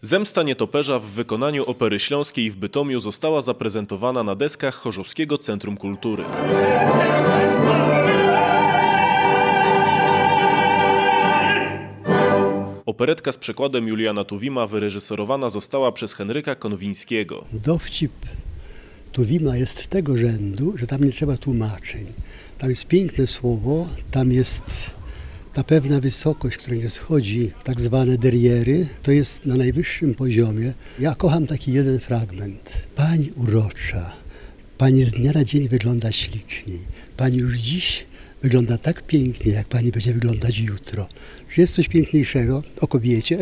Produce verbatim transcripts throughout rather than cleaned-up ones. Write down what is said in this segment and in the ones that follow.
Zemsta nietoperza w wykonaniu Opery Śląskiej w Bytomiu została zaprezentowana na deskach Chorzowskiego Centrum Kultury. Operetka z przekładem Juliana Tuwima wyreżyserowana została przez Henryka Konwińskiego. Dowcip Tuwima jest tego rzędu, że tam nie trzeba tłumaczeń. Tam jest piękne słowo, tam jest ta pewna wysokość, która nie schodzi, tak zwane derriery, to jest na najwyższym poziomie. Ja kocham taki jeden fragment. Pani urocza, pani z dnia na dzień wygląda śliczniej. Pani już dziś wygląda tak pięknie, jak pani będzie wyglądać jutro. Czy jest coś piękniejszego o kobiecie?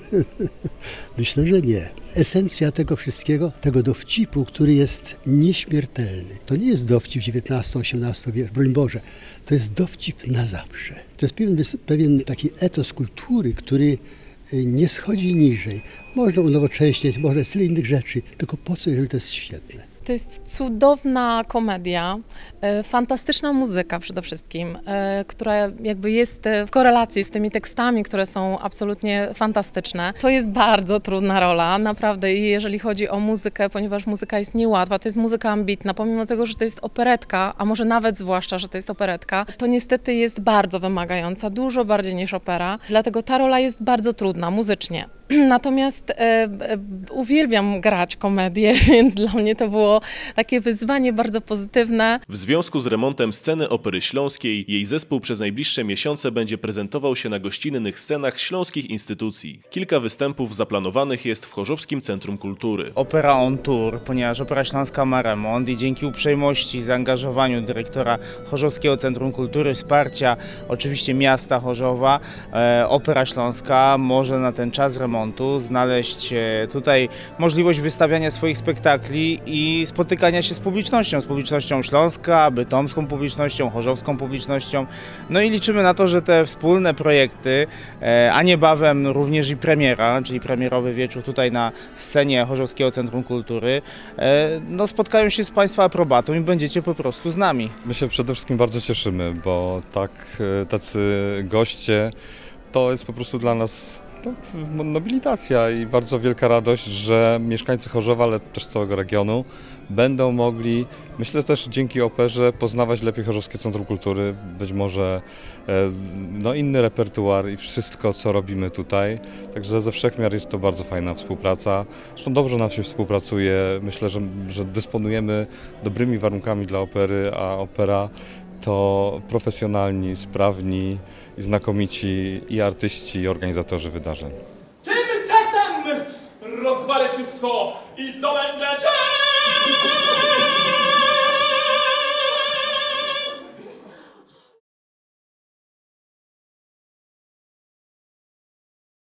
Myślę, że nie. Esencja tego wszystkiego, tego dowcipu, który jest nieśmiertelny. To nie jest dowcip dziewiętnasty osiemnasty wieku, broń Boże. To jest dowcip na zawsze. To jest pewien, pewien taki etos kultury, który nie schodzi niżej. Można unowocześniać, można tyle innych rzeczy, tylko po co, jeżeli to jest świetne? To jest cudowna komedia, fantastyczna muzyka przede wszystkim, która jakby jest w korelacji z tymi tekstami, które są absolutnie fantastyczne. To jest bardzo trudna rola, naprawdę, i jeżeli chodzi o muzykę, ponieważ muzyka jest niełatwa, to jest muzyka ambitna, pomimo tego, że to jest operetka, a może nawet zwłaszcza, że to jest operetka, to niestety jest bardzo wymagająca, dużo bardziej niż opera, dlatego ta rola jest bardzo trudna muzycznie. Natomiast e, e, uwielbiam grać komedię, więc dla mnie to było takie wyzwanie bardzo pozytywne. W związku z remontem sceny Opery Śląskiej jej zespół przez najbliższe miesiące będzie prezentował się na gościnnych scenach śląskich instytucji. Kilka występów zaplanowanych jest w Chorzowskim Centrum Kultury. Opera on tour, ponieważ Opera Śląska ma remont i dzięki uprzejmości i zaangażowaniu dyrektora Chorzowskiego Centrum Kultury, wsparcia oczywiście miasta Chorzowa, e, Opera Śląska może na ten czas remontu znaleźć tutaj możliwość wystawiania swoich spektakli i spotykania się z publicznością, z publicznością Śląska, bytomską publicznością, chorzowską publicznością. No i liczymy na to, że te wspólne projekty, a niebawem również i premiera, czyli premierowy wieczór tutaj na scenie Chorzowskiego Centrum Kultury, no spotkają się z Państwa aprobatą i będziecie po prostu z nami. My się przede wszystkim bardzo cieszymy, bo tak, tacy goście to jest po prostu dla nas no, nobilitacja i bardzo wielka radość, że mieszkańcy Chorzowa, ale też całego regionu będą mogli, myślę też dzięki operze, poznawać lepiej Chorzowskie Centrum Kultury, być może no, inny repertuar i wszystko, co robimy tutaj. Także ze wszechmiar jest to bardzo fajna współpraca. Zresztą dobrze nam się współpracuje. Myślę, że, że dysponujemy dobrymi warunkami dla opery, a opera to profesjonalni, sprawni i znakomici i artyści, i organizatorzy wydarzeń. Tymczasem rozwalę wszystko i zdobędę